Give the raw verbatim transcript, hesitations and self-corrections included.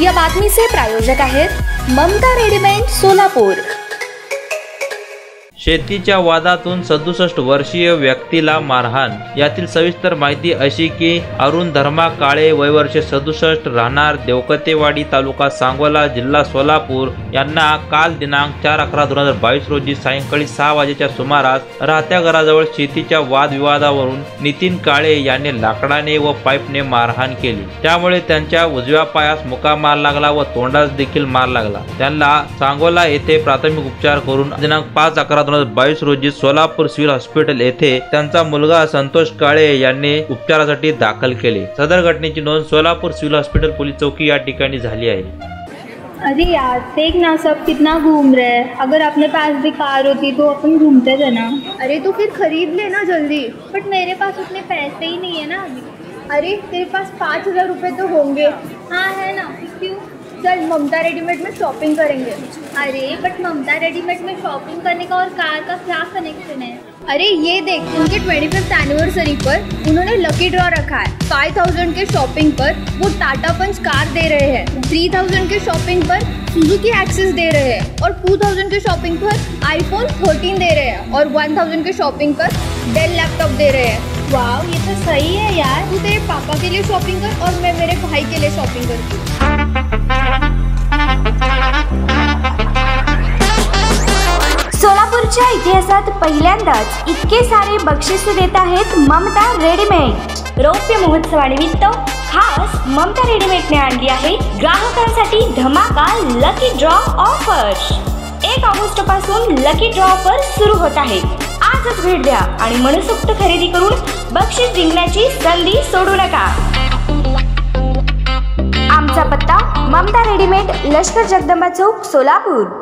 या बातमीचे प्रायोजक आहेत ममता रेडीमेड सोलापूर। शेतीच्या वादातून सदुसष्ट वर्षीय व्यक्तीला मारहाण। यातील सविस्तर माहिती अशी की अरुण धर्मा काळे वय वर्ष सदुसष्ट राहणार देवकतेवाडी तालुका सांगोला जिल्हा सोलापूर यांना काल दिनांक चार अकरा दोन हजार बावीस रोजी सायंकाळी सहा वाजेच्या सुमारास राहत्या घराजवळ शेतीच्या वादविवादावरून नितीन काळे यांनी लाकडाने व पाईपने मारहाण केली। त्यामुळे त्यांच्या उजव्या पायास मुका मार लागला व तोंडास देखील मार लागला। त्यांना सांगोला येथे प्राथमिक उपचार करून दिनांक पाच अकरा दोन हजार बावीस रोजी सोलापूर सिव्हिल हॉस्पिटल येथे त्यांचा मुलगा संतोष काळे यांनी उपचारासाठी दाखल केले। सदर घटनेची नोंद सोलापूर सिव्हिल हॉस्पिटल पोलीस चौकी या ठिकाणी झाली आहे। अरे यार देख ना सब कितना घूम रहे हैं। अगर अपने पास भी कार होती तो अपन घूमते थे ना। अरे तो फिर खरीद लेना जल्दी। बट मेरे पास उतने पैसे ही नहीं है ना अभी। अरे तेरे पास पाँच हजार रुपये तो होंगे। हाँ है ना। क्यों? चल ममता रेडीमेड में शॉपिंग करेंगे। अरे बट ममता रेडीमेड में शॉपिंग करने का और कार का क्या कनेक्शन है? अरे ये देख उनके ट्वेंटी फिफ्थ एनिवर्सरी पर उन्होंने लकी ड्रॉ रखा है। फाइव थाउजेंड के शॉपिंग पर वो टाटा पंच कार दे रहे हैं, थ्री थाउजेंड के शॉपिंग पर सुजुकी एक्सेस दे रहे हैं और टू थाउजेंड के शॉपिंग पर आईफोन थर्टीन दे रहे हैं और वन थाउजेंड के शॉपिंग पर डेल लैपटॉप दे रहे हैं। वाह ये तो सही है यार। तू तेरे पापा के लिए शॉपिंग कर और मैं मेरे भाई के लिए शॉपिंग करती हूँ। सोलापूरच्या इतिहासात पहिल्यांदाच इतके सारे बक्षीस देत आहेत ममता रेडीमेड। रौप्य महोत्सवानिमित्त खास ममता रेडीमेडने आणली आहे ग्राहकांसाठी धमाका लकी ड्रॉ ऑफर। एक ऑगस्ट पासून लकी ड्रॉ ऑफर सुरू होत आहे। आजच भेट द्या आणि मनसोक्त खरेदी करून बक्षीस जिंकण्याची संधी सोडू नका। आमचा पत्ता ममता रेडीमेड लष्कर जगदंबा चौक सोलापूर।